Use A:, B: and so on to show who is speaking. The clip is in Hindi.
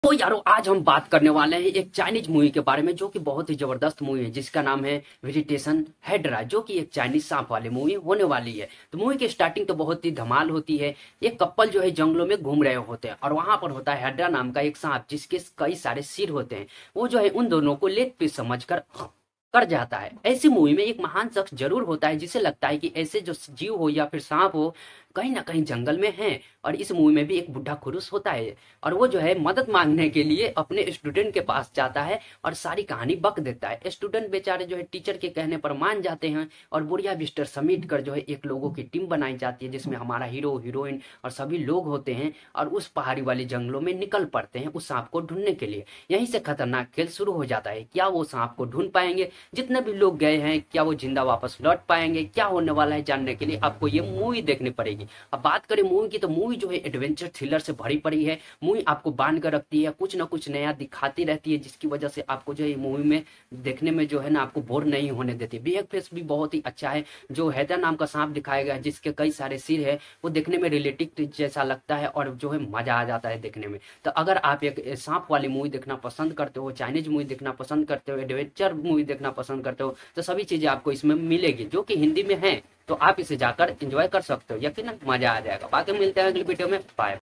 A: तो यारो आज हम बात करने वाले हैं एक चाइनीज मूवी के बारे में जो कि बहुत ही जबरदस्त मूवी है जिसका नाम है वेजिटेशन हाइड्रा जो कि एक चाइनीज सांप वाली मूवी होने वाली है। तो मूवी की स्टार्टिंग तो बहुत ही धमाल होती है। एक कपल जो है जंगलों में घूम रहे होते हैं और वहां पर होता है हाइड्रा नाम का एक सांप जिसके कई सारे सिर होते हैं। वो जो है उन दोनों को लेग पीस समझकर कर जाता है। ऐसी मूवी में एक महान शख्स जरूर होता है जिसे लगता है कि ऐसे जो जीव हो या फिर सांप हो कहीं ना कहीं जंगल में है। और इस मूवी में भी एक बुढ़ा खुरुस होता है और वो जो है मदद मांगने के लिए अपने स्टूडेंट के पास जाता है और सारी कहानी बक देता है। स्टूडेंट बेचारे जो है टीचर के कहने पर मान जाते हैं और बुढ़िया बिस्तर समेट कर जो है एक लोगों की टीम बनाई जाती है जिसमें हमारा हीरो हीरोइन और सभी लोग होते हैं और उस पहाड़ी वाले जंगलों में निकल पड़ते हैं उस सांप को ढूंढने के लिए। यहीं से खतरनाक खेल शुरू हो जाता है। क्या वो सांप को ढूंढ पाएंगे? जितने भी लोग गए हैं क्या वो जिंदा वापस लौट पाएंगे? क्या होने वाला है जानने के लिए आपको ये मूवी देखनी पड़ेगी। अब बात करें मूवी की तो मूवी जो है एडवेंचर थ्रिलर से भरी पड़ी है। मूवी आपको बांध कर रखती है, कुछ ना कुछ नया दिखाती रहती है जिसकी वजह से आपको जो है मूवी में देखने में जो है ना आपको बोर नहीं होने देती। वीएफएक्स भी बहुत ही अच्छा है। जो हैदर नाम का सांप दिखाया गया है जिसके कई सारे सिर है वो देखने में रियलिस्टिक जैसा लगता है और जो है मजा आ जाता है देखने में। तो अगर आप एक सांप वाली मूवी देखना पसंद करते हो, चाइनीज मूवी देखना पसंद करते हो, एडवेंचर मूवी देखना पसंद करते हो तो सभी चीजें आपको इसमें मिलेगी जो कि हिंदी में है। तो आप इसे जाकर एंजॉय कर सकते हो, यकीनन मजा आ जाएगा। बाकी मिलते हैं अगली वीडियो में। बाय।